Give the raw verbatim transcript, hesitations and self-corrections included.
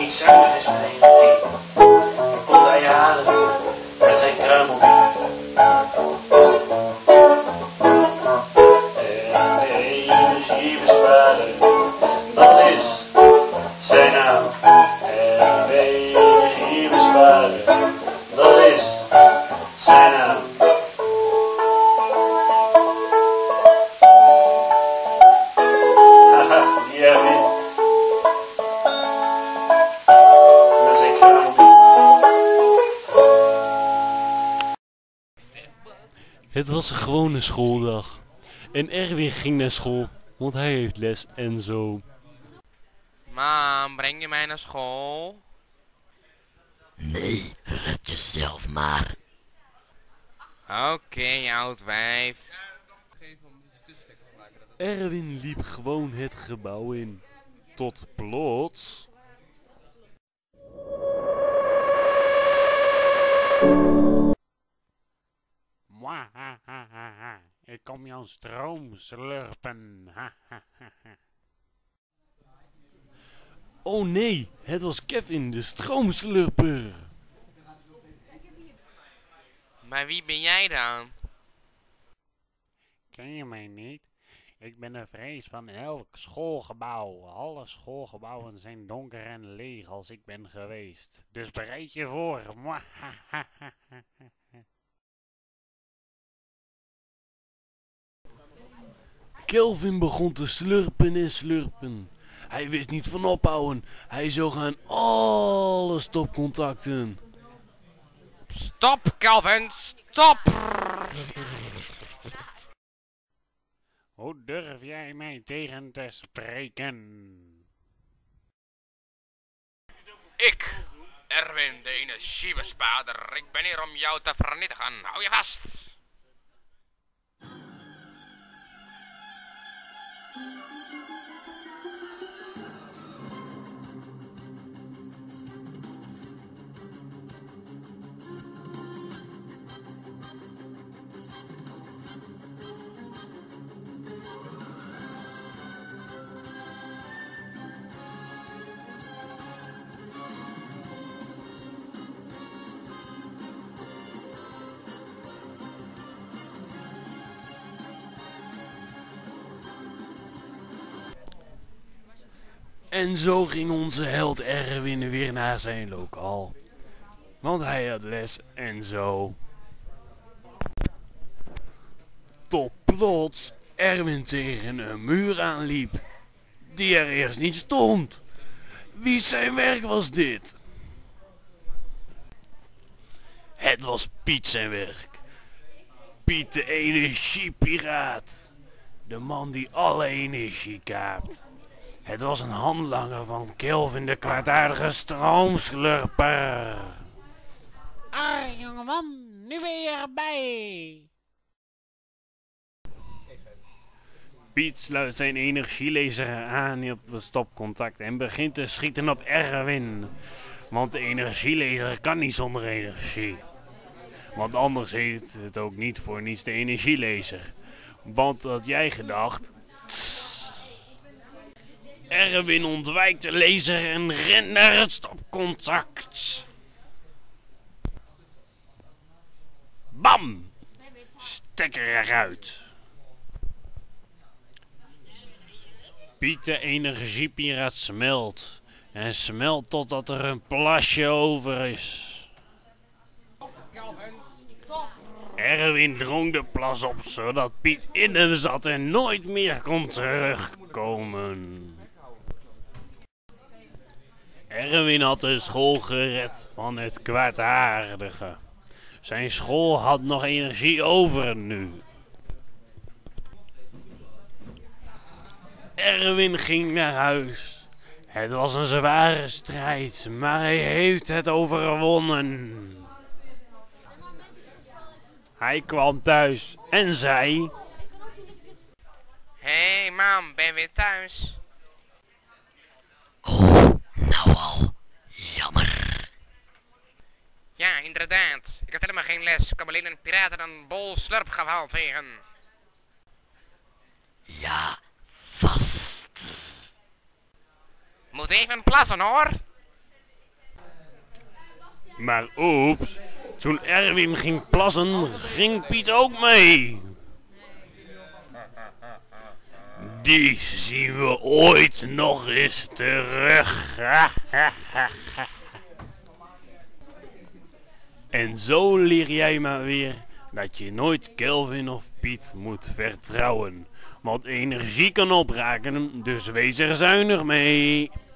niet zuinig is met energie. Dan komt hij halen met zijn kruimelbier. En energie besparen, dat is zijn naam. En energie besparen, dat is zijn naam. Haha, die Erwin. Met zijn kruimelbier. Het was een gewone schooldag. En Erwin ging naar school, want hij heeft les en zo. Mam, breng je mij naar school? Nee, red jezelf maar. Oké, okay, oud wijf. Erwin liep gewoon het gebouw in. Tot plots... Mwahahaha, ik kom jouw stroom slurpen. Oh nee, het was Kevin, de stroomslurper. Maar wie ben jij dan? Ken je mij niet? Ik ben de vrees van elk schoolgebouw. Alle schoolgebouwen zijn donker en leeg als ik ben geweest. Dus bereid je voor. Mwahahaha. Kelvin begon te slurpen en slurpen. Hij wist niet van ophouden. Hij zoog aan alle stopcontacten. Stop, Kelvin, stop! Hoe durf jij mij tegen te spreken? Ik, Erwin, de energiebespaarder. Ik ben hier om jou te vernietigen. Hou je vast! En zo ging onze held Erwin weer naar zijn lokaal. Want hij had les en zo. Tot plots Erwin tegen een muur aanliep. Die er eerst niet stond. Wie zijn werk was dit? Het was Piet zijn werk. Piet de energiepiraat. De man die alle energie kaapt. Het was een handlanger van Kelvin de kwaadaardige stroomslurper. Ah, jongeman, nu weer bij. Piet sluit zijn energielezer aan op het stopcontact en begint te schieten op Erwin. Want de energielezer kan niet zonder energie. Want anders heet het ook niet voor niets de energielezer. Want had jij gedacht... Erwin ontwijkt de laser en rent naar het stopcontact. Bam! Stekker eruit. Piet de energiepiraat smelt. En smelt totdat er een plasje over is. Erwin drong de plas op zodat Piet in hem zat en nooit meer kon terugkomen. Erwin had de school gered van het kwaadaardige. Zijn school had nog energie over nu. Erwin ging naar huis. Het was een zware strijd, maar hij heeft het overwonnen. Hij kwam thuis en zei... Hé hey, mam, ben je weer thuis? Oh, nou al. Jammer. Ja, inderdaad. Ik had helemaal geen les. Ik heb alleen een piraten en een bol slurpgeval tegen. Ja, vast. Moet even plassen hoor. Maar oeps, toen Erwin ging plassen, ging Piet ook mee. Die zien we ooit nog eens terug. En zo leer jij maar weer dat je nooit Kelvin of Piet moet vertrouwen. Want energie kan opraken, dus wees er zuinig mee.